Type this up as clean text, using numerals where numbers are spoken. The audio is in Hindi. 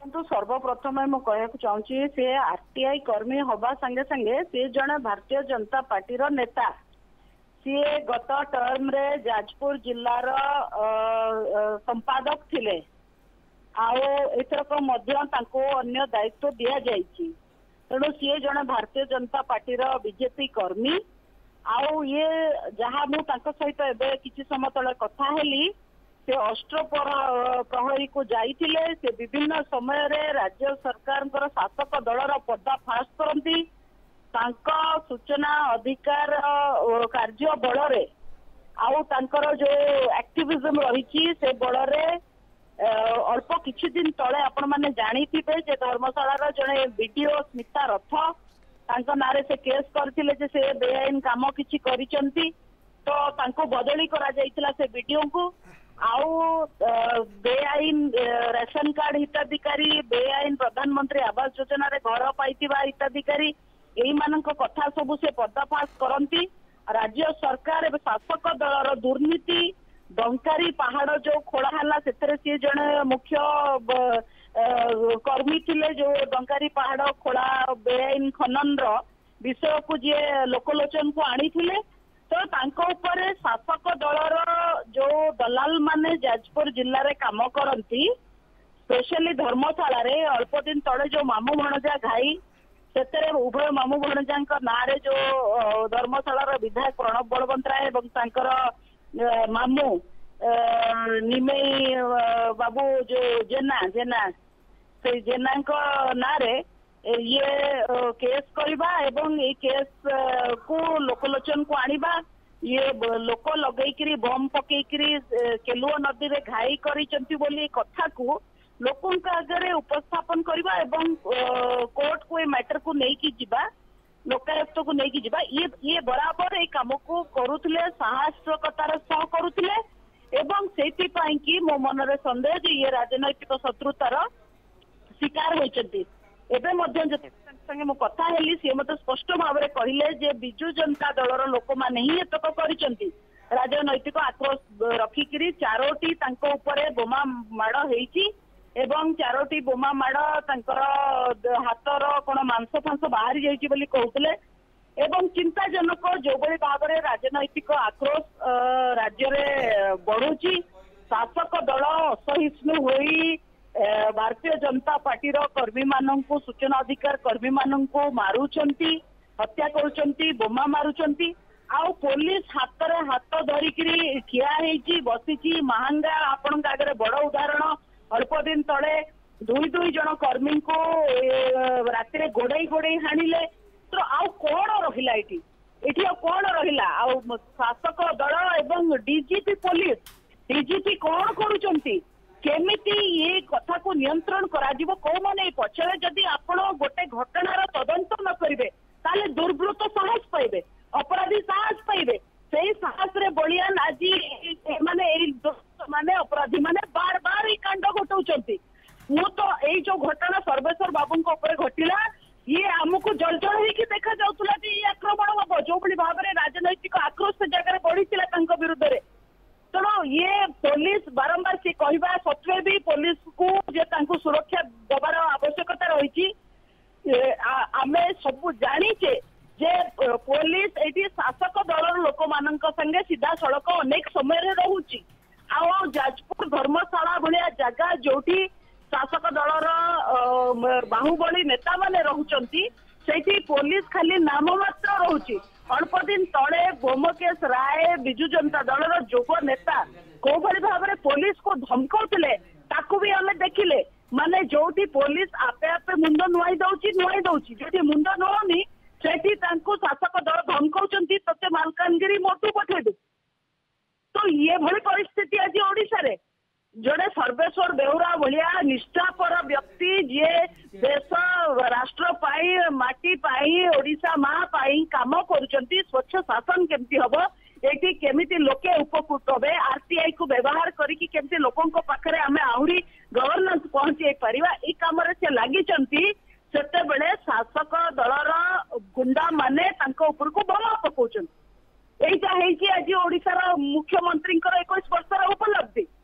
तो सर्वप्रथम मैं कहना चाहूँगी से आरटीआई कर्मी हवा संगे संगे सी जड़े भारतीय जनता पार्टी नेता सी गत टर्म रे जाजपुर जिलार संपादक थिले आथरक अन्य दायित्व दि जाइए तेणु सी जड़े भारतीय जनता पार्टी बीजेपी कर्मी आउ ये जहाँ मुझे सहित एवं किसी समय तले कथा हेली से प्रहरी को जाइथिले से विभिन्न समय रे राज्य सरकार शासक दलर पर्दाफाश करती सूचना अधिकार कार्य बल जो एक्टिविज्म रही से बल अल्प किछि दिन तले आपण माने जानी थिबे जे धर्मशाला जड़े वीडियो स्मिता रथ नारे से केस करथिले से बेआईन काम किछि करिसंती तो तांको बदली करा जाइतिला से वीडियो को आउ बेआईन रेशन कार्ड हिताधिकारी बेआईन प्रधानमंत्री आवास योजना रे घर पाइतिबा हिताधिकारी एई मानक कथा सबु से पर्दाफाश करंती राज्य सरकार एवं शासक दलर दुर्नीति डंकारी पहाड़ जो खोला हला सेतरे सी जने मुख्य कर्मी थिले जो डंकारी पहाड़ खोला बेआईन खनन रो विषय को जे लोकलोचन को आनी थिले तो तांको ऊपर शासक दलर जो दलाल माने जाजपुर जिल्ला रे काम करंती स्पेशली धर्मशाला रे अल्प दिन तले जो मामू भणजा घाई सेतरे उभय मामू भणजा नारे जो धर्मशाला विधायक प्रणब बलवंतराय एवं तांकर मामू निमेई बाबू जो जेना जेना से जेना नारे ये केस करवा एवं ये केस को लोकलोचन को आनिबा ये लोक लगेकरी बम पकेकरी केलुआ नदी रे घाई करिसंती बोली कथा को लोकों का आगे उपस्थापन करवा एवं कोर्ट को ये मैटर को नहीं की जिबा लोकायुक्त को नहीं की जिबा ये बराबर ये काम को करुथिले साहसिकतार सह करुथिले एवं सेति पाई कि मो मन रे संदेह जे ये राजनैतिक शत्रुतार शिकार होइचंती एबे मध्य संगे मो कथा हेली सी मत स्पष्ट भाव में कहले जे बिजु जनता दलर लोक माने ही एतक करिसंती राजनैतिक आक्रोश रखिकरी चारोटी तांको ऊपर बोमा माड़ हेइची एवं चारोटी बोमा माड़ तांकर हातर कोन मांस फांस बाहरी जाइची बोली कहउतले एवं चिंताजनक जो बड़ी भाव में राजनैतिक आक्रोश राज्य रे बढ़ुची शासक दल असहिष्णु होई भारतीय जनता पार्टी कर्मी मानू सूचना अधिकार कर्मी मानू मारुंट हत्या करुंट बोमा मारुंट आउ पुलिस हाथ रे हाथ धरिकी ठिया होती बसी महांगा आपण आगे बड़ उदाहरण अल्प दिन तले दुई जन कर्मी को राति गोड़े गोड़े हाणिले तो आउ कौन रहा ये कौन रहा शासक दल एवं डीजीपी पुलिस डीजीपी कौन करुंच केमिति ये कथा को नियंत्रण करा जीवो को माने पछरे जदी आपण गोटे घटनार तदंत न करिवे ताले दुर्बृत्त साहस पाइबे अपराधी साहस पाइबे सेही साहस रे बलियान आज माने अपराधी माने बार बार ई कांड घटौचंती मु तो एई जो घटना सर्वेश्वर बाबू को ऊपर घटिला ये हमको जलजल होइकी देखा जाउतला जे ई आक्रमण हबो जो बड़ी भाव में राजनैतिक आक्रोश से जगह बढ़ीथिला तांको विरुद्ध रे तेणु ये पुलिस बारंबार से कहवा सत्वे भी पुलिस को जे तांको सुरक्षा देवार आवश्यकता रही आम सब जानीचे जे पुलिस ये शासक दल लोक मान संगे सीधा सड़क अनेक समय रोची आ जाजपुर धर्मशाला भाया जगह जोटी शासक दलर बाहुबली नेता माने रहउचंती सेठी पुलिस खाली नाम मात्र रोची अल्प दिन तले बोमकेश राय बिजु जनता दलर जोग नेता को भाव में पुलिस को धमकाउतिले ताकू भी हमें देखिले माने जोटी पुलिस आपे आपे मुंड नुआई दउची जोटी मुंड नौनी सेठी तांको शासक दल धमकाउचंती तते मालकानगिरी मोटू पठेदु तो ये भली परिस्थिति आज ओडिशा रे जड़े सर्वेश्वर बेहुरा भाया निष्ठापर व्यक्ति जी देश राष्ट्र पाई माटी पाई ओडिशा माँ पाई काम करुचंती स्वच्छ शासन केमती हम ये केमिति लोके उपकृत हे आरटीआई को व्यवहार करके केमती लोकों पाखरे आमे आहरी गवर्नेंस पहुंचे पारिबा ए काम रे से लागिचंती सेते बेले शासक दलर गुंडा माने तांको ऊपर को बम पकाउचंती एटा हेची आज ओडिशा रा मुख्यमंत्री 21 वर्षर उपलब्धि